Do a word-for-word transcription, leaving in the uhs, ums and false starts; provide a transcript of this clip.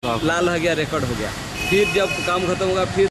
हाँ। लाल हो गया, रिकॉर्ड हो गया। फिर जब काम खत्म होगा फिर